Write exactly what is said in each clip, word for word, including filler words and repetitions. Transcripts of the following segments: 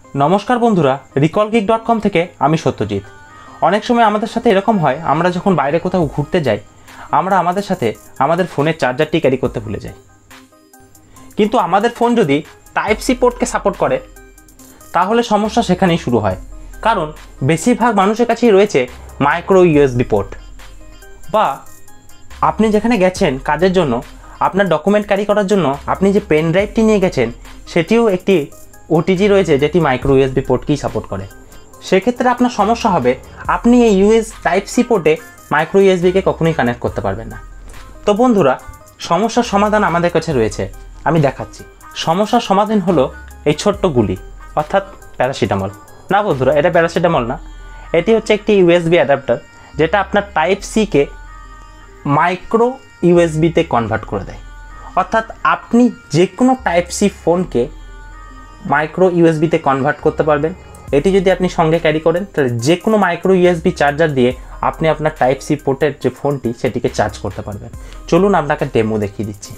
नमस्कार बंधुरा रिकल गीक डट कम থেকে আমি সত্যজিৎ। অনেক সময় আমাদের সাথে এরকম হয়, আমরা যখন বাইরে কোথাও ঘুরতে যাই আমরা আমাদের সাথে আমাদের ফোনের চার্জারটি ক্যারি করতে ভুলে যাই। কিন্তু আমাদের ফোন যদি টাইপ সি পোর্টকে সাপোর্ট করে তাহলে সমস্যা সেখানেই শুরু হয়, কারণ বেশিরভাগ মানুষের কাছেই রয়েছে মাইক্রো ইউএসবি পোর্ট। বা আপনি যেখানে গেছেন কাজের জন্য, আপনার ডকুমেন্ট ক্যারি করার জন্য আপনি যে পেন ড্রাইভটি নিয়ে গেছেন সেটিও একটি ওটিজি রয়েছে যেটি মাইক্রো ইউএসবি পোর্টকেই সাপোর্ট করে। সেক্ষেত্রে আপনার সমস্যা হবে, আপনি এই ইউএস টাইপ সি পোর্টে মাইক্রো ইউএসবিকে কখনোই কানেক্ট করতে পারবেন না। তো বন্ধুরা, সমস্যার সমাধান আমাদের কাছে রয়েছে, আমি দেখাচ্ছি। সমস্যার সমাধান হলো এই ছোট্ট গুলি, অর্থাৎ প্যারাসিটামল। না বন্ধুরা, এটা প্যারাসিটামল না, এটি হচ্ছে একটি ইউএসবি অ্যাডাপ্টার যেটা আপনার টাইপ সিকে মাইক্রো ইউএসবিতে কনভার্ট করে দেয়। অর্থাৎ আপনি যে কোনো টাইপ সি ফোনকে মাইক্রো ইউএসবিতে কনভার্ট করতে পারবেন। এটি যদি আপনি সঙ্গে ক্যারি করেন তাহলে যে কোনো মাইক্রো ইউএসবি চার্জার দিয়ে আপনি আপনার টাইপ সি পোর্টের যে ফোনটি সেটিকে চার্জ করতে পারবেন। চলুন আপনাকে ডেমো দেখিয়ে দিচ্ছি।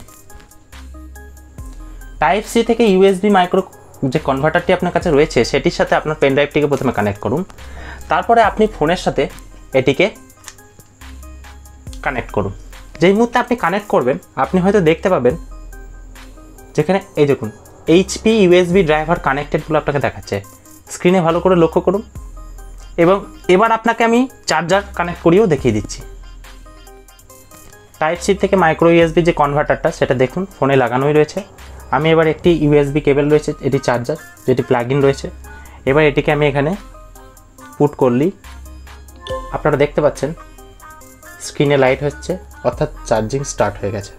টাইপ সি থেকে ইউএসবি মাইক্রো যে কনভার্টারটি আপনার কাছে রয়েছে সেটির সাথে আপনার পেন ড্রাইভটিকে প্রথমে কানেক্ট করুন, তারপরে আপনি ফোনের সাথে এটিকে কানেক্ট করুন। যেই মুহূর্তে আপনি কানেক্ট করবেন আপনি হয়তো দেখতে পাবেন যেখানে এই দেখুন এইচপি ইউএসবি ড্রাইভার কানেক্টেড বলে আপনাকে দেখাচ্ছে। স্ক্রিনে ভালো করে লক্ষ্য করুন এবং এবার আপনাকে আমি চার্জার কানেক্ট করিয়েও দেখিয়ে দিচ্ছি। টাইপ সি থেকে মাইক্রো ইউএসবি যে কনভার্টারটা সেটা দেখুন ফোনে লাগানোই রয়েছে। আমি এবার একটি ইউএসবি কেবল রয়েছে, এটি চার্জার যেটি প্লাগ ইন রয়েছে। এবার এটিকে আমি এখানে পুট করলেই আপনারা দেখতে পাচ্ছেন স্ক্রিনে লাইট হচ্ছে, অর্থাৎ চার্জিং স্টার্ট হয়ে গেছে।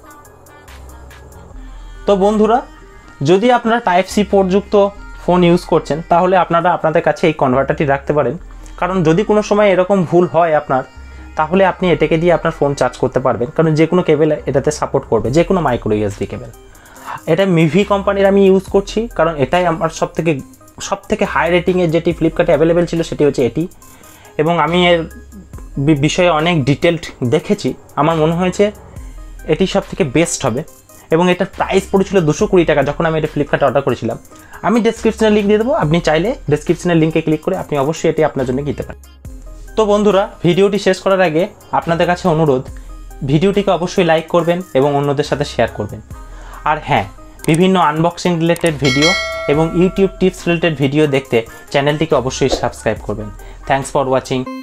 তো বন্ধুরা, যদি আপনারা টাইপ সি পোর্টযুক্ত ফোন ইউজ করছেন তাহলে আপনারা আপনাদের কাছে এই কনভার্টারটি রাখতে পারেন, কারণ যদি কোনো সময় এরকম ভুল হয় আপনার, তাহলে আপনি এটাকে দিয়ে আপনার ফোন চার্জ করতে পারবেন, কারণ যে কোনো কেবল এটাতে সাপোর্ট করবে, যে কোনো মাইক্রো ইউএসবি কেবল। এটা মিভি কোম্পানির আমি ইউজ করছি, কারণ এটাই আমার সব থেকে সব থেকে হাই রেটিংয়ের যেটি ফ্লিপকার্টে অ্যাভেলেবেল ছিল সেটি হচ্ছে এটি, এবং আমি এর বিষয়ে অনেক ডিটেলড দেখেছি। আমার মনে হয়েছে এটি সব থেকে বেস্ট হবে, এবং এটার প্রাইস পড়েছিল দুশো কুড়ি টাকা যখন আমি এটা ফ্লিপকার্টে অর্ডার করেছিলাম। আমি ডেসক্রিপশনের লিঙ্ক দিয়ে দেবো, আপনি চাইলে ডেসক্রিপশনের লিঙ্কে ক্লিক করে আপনি অবশ্যই এটি আপনার জন্য কিনতে পারেন। তো বন্ধুরা, ভিডিওটি শেষ করার আগে আপনাদের কাছে অনুরোধ, ভিডিওটিকে অবশ্যই লাইক করবেন এবং অন্যদের সাথে শেয়ার করবেন। আর হ্যাঁ, বিভিন্ন আনবক্সিং রিলেটেড ভিডিও এবং ইউটিউব টিপস রিলেটেড ভিডিও দেখতে চ্যানেলটিকে অবশ্যই সাবস্ক্রাইব করবেন। Thanks for watching.